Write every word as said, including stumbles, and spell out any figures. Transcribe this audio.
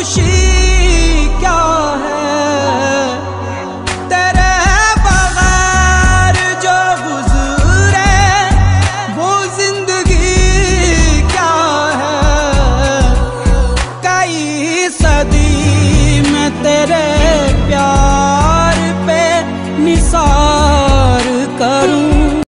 खुशी क्या है, तेरे बगैर जो गुजरे वो जिंदगी क्या है। कई सदी में तेरे